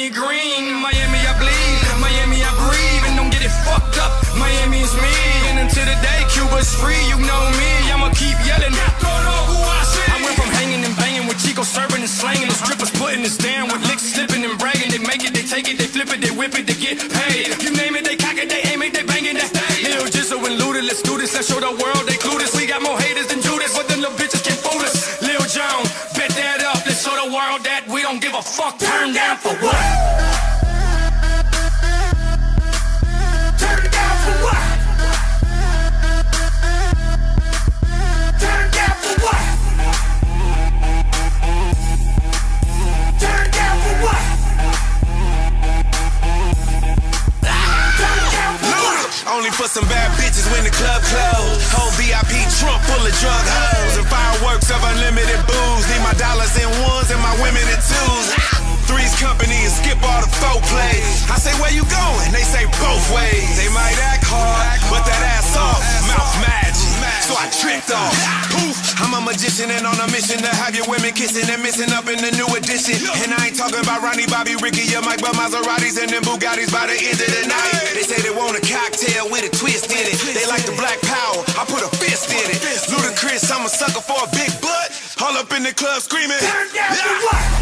Miami green, Miami I bleed, Miami I breathe, and don't get it fucked up. Miami is me, and until the day Cuba's free, you know me, I'ma keep yelling. I went from hanging and banging with Chico serving and slanging, the strippers putting us down with licks slipping and bragging. They make it, they take it, they flip it, they whip it, they get paid. You name it, they cock it, they aim it, they bang it, they stay. Lil Jizzle and Luda, let's do this, let's show the world they clueless. We got more haters than Judas, but them little bitches can't fool us. Lil Jon, bet that up, let's show the world that we don't give a fuck. Turn down for what? Turn down for what? Turn down for what? Turn down for what? Only for some bad bitches when the club closed. Whole VIP trunk full of drug hoes and fireworks of unlimited booze. Need my dollars in ones and my women in twos. Three's company and skip all the foreplay. I say, where you going? They say both ways. They might act hard, but that ass off, mouth magic. So I tricked off. Poof, I'm a magician and on a mission to have your women kissing and missing up in the new edition. And I ain't talking about Ronnie, Bobby, Ricky, or Mike, but Maseratis and them Bugattis by the end of the night. They say they want a cocktail with a twist in it. They like the black power, I put a fist in it. Ludacris, I'm a sucker for a big butt. All up in the club screaming. Turn down for what?